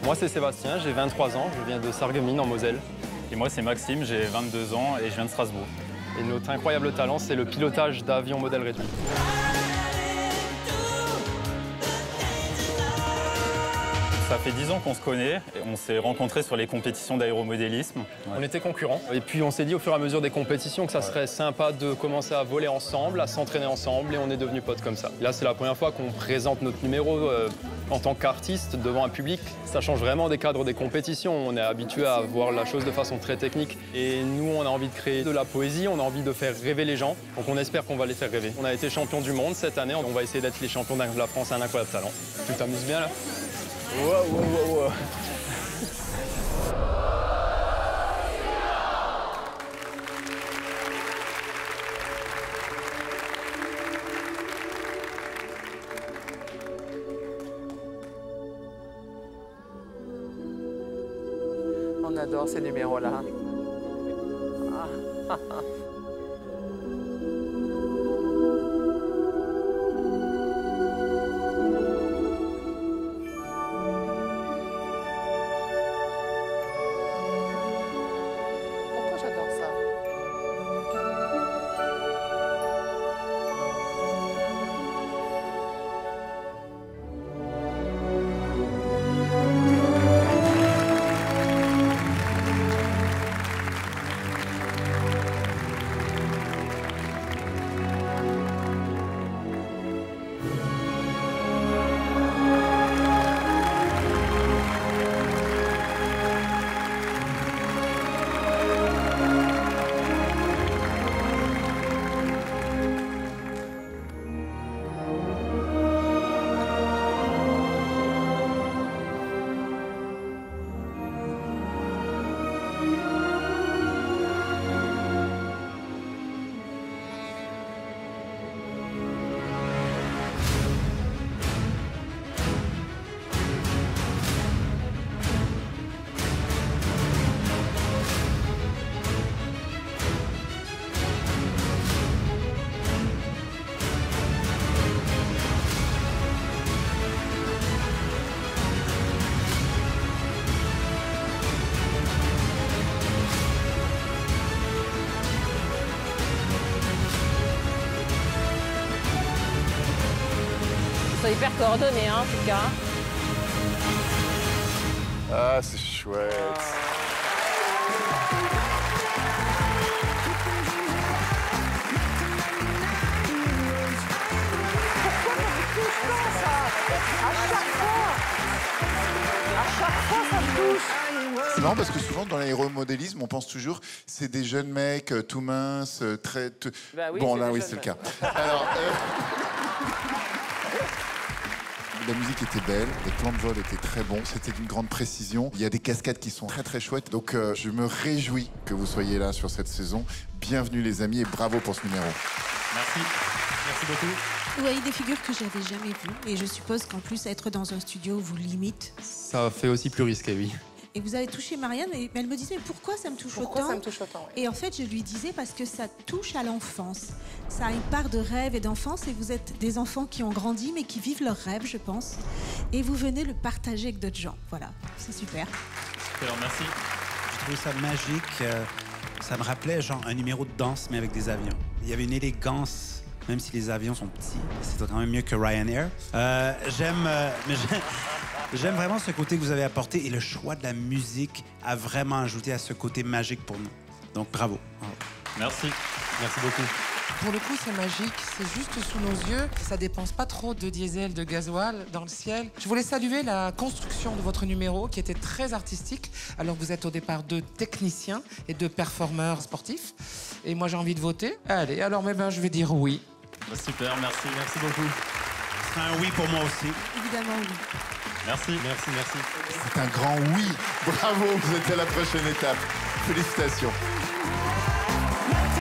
Moi, c'est Sébastien, j'ai 23 ans, je viens de Sarreguemines, en Moselle. Et moi, c'est Maxime, j'ai 22 ans et je viens de Strasbourg. Et notre incroyable talent, c'est le pilotage d'avions modèle réduit. Ça fait 10 ans qu'on se connaît, et on s'est rencontrés sur les compétitions d'aéromodélisme. Ouais. On était concurrents, et puis on s'est dit au fur et à mesure des compétitions que ça serait sympa de commencer à voler ensemble, à s'entraîner ensemble, et on est devenus potes comme ça. Là, c'est la première fois qu'on présente notre numéro en tant qu'artiste devant un public. Ça change vraiment des cadres des compétitions. On est habitué à voir la chose de façon très technique, et nous, on a envie de créer de la poésie, on a envie de faire rêver les gens, donc on espère qu'on va les faire rêver. On a été champion du monde cette année, on va essayer d'être les champions de la France à un incroyable talent. Tu t'amuses bien là? Wow, wow, wow, wow. On adore ces numéros-là. Pourquoi j'adore ça? Ils sont hyper coordonnés, hein, en tout cas. Ah, c'est chouette. C'est marrant parce que souvent dans l'aéromodélisme, on pense toujours c'est des jeunes mecs tout minces, très. Bah oui, bon c'est là, des oui, jeunes c'est le mecs. cas. Alors. La musique était belle, les plans de vol étaient très bons, c'était d'une grande précision. Il y a des cascades qui sont très très chouettes, donc je me réjouis que vous soyez là sur cette saison. Bienvenue les amis et bravo pour ce numéro. Merci. Merci beaucoup. Vous voyez des figures que j'avais jamais vues, et je suppose qu'en plus être dans un studio vous limite. Ça fait aussi plus risqué, oui. Et vous avez touché Marianne, mais elle me disait mais pourquoi ça me touche Pourquoi autant? ça me touche autant, ouais. Et en fait, je lui disais parce que ça touche à l'enfance. Ça a une part de rêve et d'enfance, et vous êtes des enfants qui ont grandi, mais qui vivent leurs rêves, je pense. Et vous venez le partager avec d'autres gens. Voilà, c'est super. Super, merci. J'ai trouvé ça magique. Ça me rappelait genre un numéro de danse, mais avec des avions. Il y avait une élégance, même si les avions sont petits. C'est quand même mieux que Ryanair. J'aime vraiment ce côté que vous avez apporté, et le choix de la musique a vraiment ajouté à ce côté magique pour nous. Donc bravo. Merci. Merci beaucoup. Pour le coup, c'est magique, c'est juste sous nos yeux. Ça dépense pas trop de diesel, de gasoil dans le ciel. Je voulais saluer la construction de votre numéro qui était très artistique. Alors vous êtes au départ deux techniciens et deux performeurs sportifs. Et moi, j'ai envie de voter. Allez, alors je vais dire oui. Bah, super, merci. Merci beaucoup. C'est un oui pour moi aussi. Évidemment, oui. Merci. Merci, merci. C'est un grand oui. Bravo, vous êtes à la prochaine étape. Félicitations.